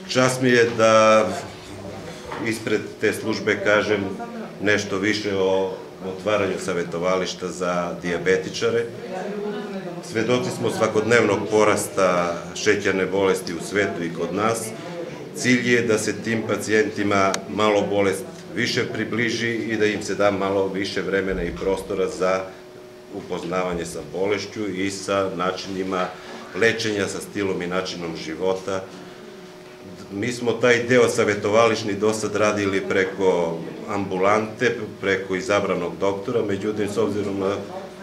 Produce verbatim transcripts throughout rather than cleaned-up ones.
Čast mi je da ispred te službe kažem nešto više o otvaranju savjetovališta za dijabetičare. Svedoci smo svakodnevnog porasta šećerne bolesti u svetu i kod nas. Cilj je da se tim pacijentima malo bolest više približi i da im se da malo više vremena i prostora za upoznavanje sa bolešću i sa načinima lečenja, sa stilom i načinom života. Mi smo taj deo savjetovališni do sad radili preko ambulante, preko izabranog doktora, međutim, s obzirom na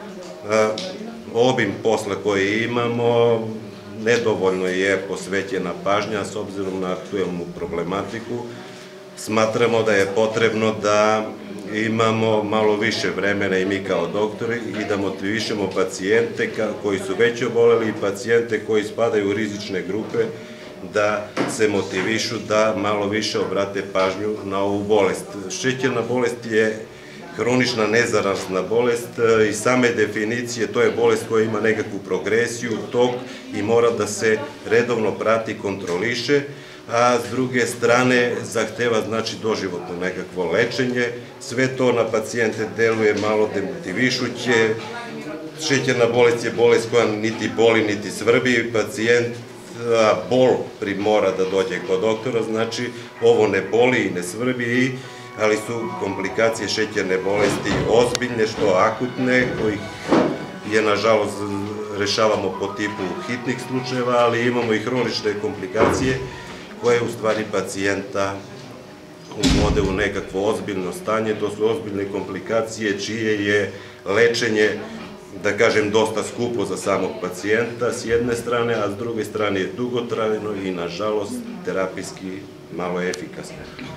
obim posla koji imamo, nedovoljno je posvećena pažnja s obzirom na aktuelnu problematiku. Smatramo da je potrebno da imamo malo više vremena i mi kao doktori i da motivišemo pacijente koji su već oboleli i pacijente koji spadaju u rizične grupe da se motivišu da malo više obrate pažnju na ovu bolest. Šećerna bolest je hronična nezarazna bolest i same definicije, to je bolest koja ima nekakvu progresiju, tok i mora da se redovno prati, kontroliše, a s druge strane zahteva znači doživotno nekakvo lečenje. Sve to na pacijente deluje malo demotivišuće. Šećerna bolest je bolest koja niti boli, niti svrbi. Pacijent bol primora da dođe kod doktora, znači ovo ne boli i ne svrbi, ali su komplikacije šećerne bolesti ozbiljne, što akutne, kojih je nažalost rešavamo po tipu hitnih slučajeva, ali imamo i hronične komplikacije koje u stvari pacijenta uvode u nekakvo ozbiljno stanje. To su ozbiljne komplikacije čije je lečenje, da kažem, dosta skupo za samog pacijenta s jedne strane, a s druge strane je dugotrajno i nažalost terapijski malo efikasno.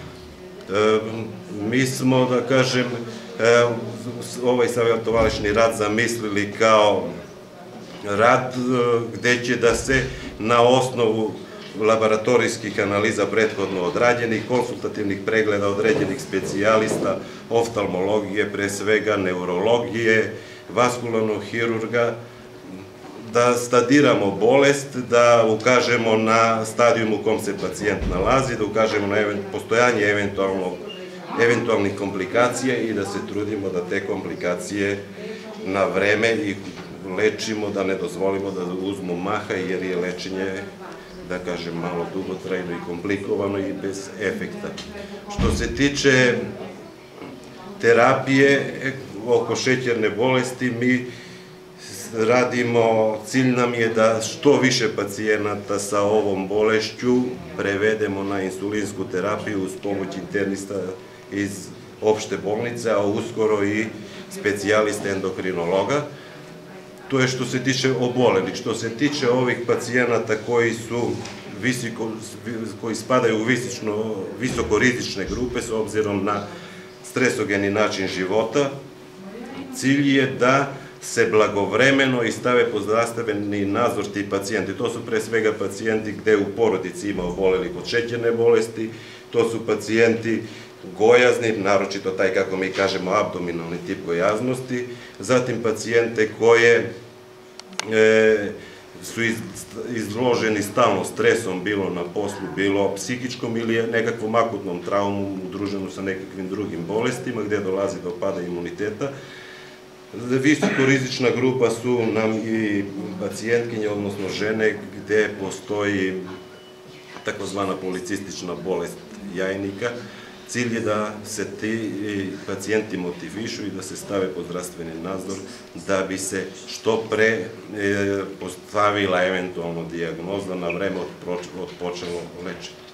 Mi smo, da kažem, ovaj savjetovališni rad zamislili kao rad gde će da se na osnovu laboratorijskih analiza prethodno odrađenih, konsultativnih pregleda određenih specijalista, oftalmologije, pre svega neurologije, vaskularnog hirurga, da stadiramo bolest, da ukažemo na stadijum u kom se pacijent nalazi, da ukažemo na postojanje eventualnih komplikacija i da se trudimo da te komplikacije na vreme i lečimo, da ne dozvolimo da uzmu maha, jer je lečenje, da kažem, malo dugotrajno i komplikovano i bez efekta. Što se tiče terapije oko šećerne bolesti, mi radimo, cilj nam je da što više pacijenata sa ovom bolešću prevedemo na insulinsku terapiju uz pomoć internista iz opšte bolnice, a uskoro i specijalista endokrinologa. To je što se tiče obolelih. Što se tiče ovih pacijenata koji su koji spadaju u visokorizične grupe s obzirom na stresogeni način života, cilj je da se blagovremeno i stave pod zdravstveni nadzor ti pacijenti. To su pre svega pacijenti gde u porodici ima obolelih od šećerne bolesti, to su pacijenti gojazni, naročito taj, kako mi kažemo, abdominalni tip gojaznosti, zatim pacijente koje su izloženi stalno stresom, bilo na poslu, bilo psihičkom ili nekakvom akutnom traumom udruženom sa nekakvim drugim bolestima gde dolazi do pada imuniteta. Visokorizična grupa su nam i pacijentkinje, odnosno žene, gde postoji takozvana policistična bolest jajnika. Cilj je da se ti pacijenti motivišu i da se stave pod zdravstveni nadzor da bi se što pre postavila eventualno dijagnoza, na vreme odpočelo lečenje.